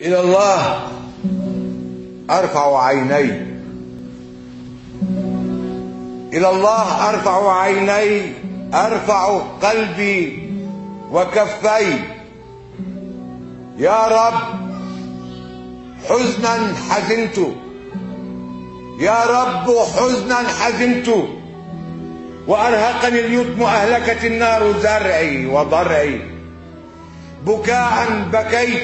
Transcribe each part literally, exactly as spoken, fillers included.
إلى الله أرفع عيني، إلى الله أرفع عيني، أرفع قلبي وكفي. يا رب حزنا حزنت، يا رب حزنا حزنت، وأرهقني اليتم أهلكت النار زرعي وضرعي. بكاء بكيت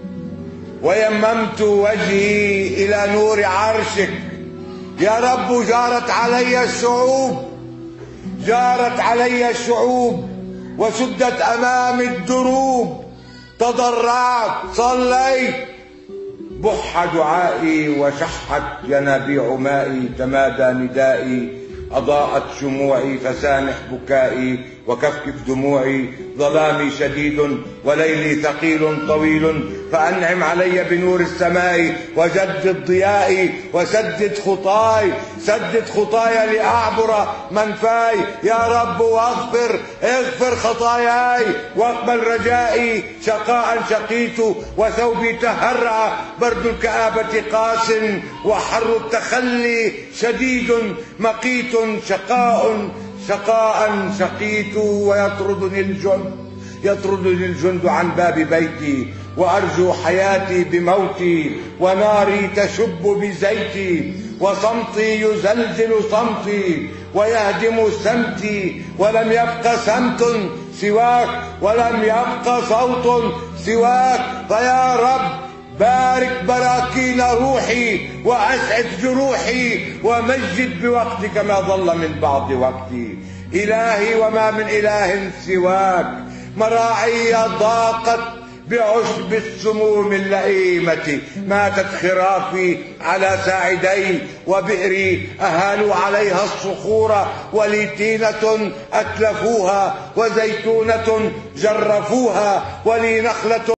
ويممت وجهي إلى نور عرشك. يا رب جارت علي الشعوب، جارت علي الشعوب وسدت أمامي الدروب. تضرعت صليت، بح دعائي وشحت ينابيع مائي. تمادى ندائي أضاءت شموعي، فسامح بكائي وكفكف دموعي. ظلامي شديد وليلي ثقيل طويل، فأنعم علي بنور السماء وجدد ضيائي وسدد خطاي. سدد خطاي لأعبر منفاي يا رب، واغفر اغفر خطاياي واقبل رجائي. شقاء شقيت وثوبي تهرع، برد الكآبة قاس وحر التخلي شديد. مقيت شقاء شقاء شقيت، ويطردني الجند يطردني الجند عن باب بيتي. وأرجو حياتي بموتي، وناري تشب بزيتي. وصمتي يزلزل صمتي ويهدم سمتي، ولم يبق سمت سواك، ولم يبق صوت سواك. فيا رب بارك براكين روحي، وأسعد جروحي، ومجد بوقتك ما ظل من بعض وقتي. إلهي وما من إله سواك. مراعي ضاقت بعشب السموم اللئيمة، ماتت خرافي على ساعدي، وبئري أهالوا عليها الصخور. ولي تينة أتلفوها، وزيتونة جرفوها، ولي نخلة